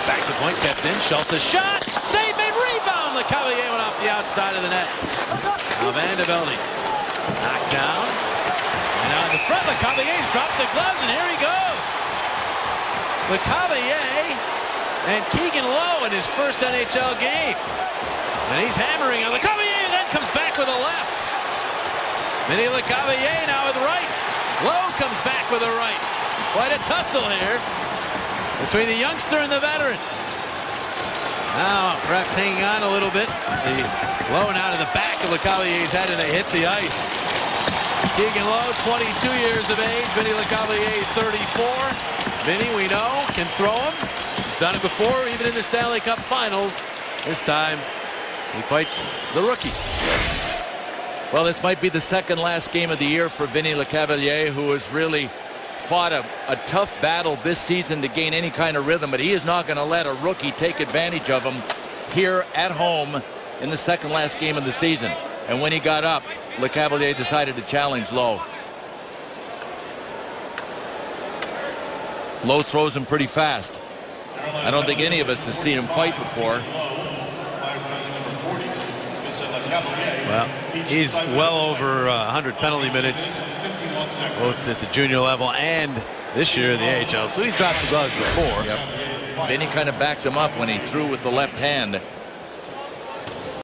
Back to point, kept in. Schultz shot. Save made. Rebound. Lecavalier went off the outside of the net. Now Vanderbilt knocked down. And now in the front, Lecavalier's dropped the gloves, and here he goes. Lecavalier and Keegan Lowe in his first NHL game. And he's hammering on Lecavalier, then comes back with a left. Vinny Lecavalier now with rights. Lowe comes back with a right. Quite a tussle here between the youngster and the veteran. Now perhaps hanging on a little bit. The Lowe now to the back of Lecavalier's head, and they hit the ice. Keegan Lowe, 22 years of age. Vinny Lecavalier, 34. Vinny, we know, can throw him. He's done it before, even in the Stanley Cup Finals. This time, he fights the rookie. Well, this might be the second last game of the year for Vinny Lecavalier, who has really fought a tough battle this season to gain any kind of rhythm, but he is not going to let a rookie take advantage of him here at home in the second last game of the season. And when he got up, Lecavalier decided to challenge Lowe. Lowe throws him pretty fast. I don't think any of us has seen him fight before. Well, he's well over 100 penalty minutes, both at the junior level and this year in the AHL. So he's dropped the gloves before. Yep. Vinny kind of backed him up when he threw with the left hand.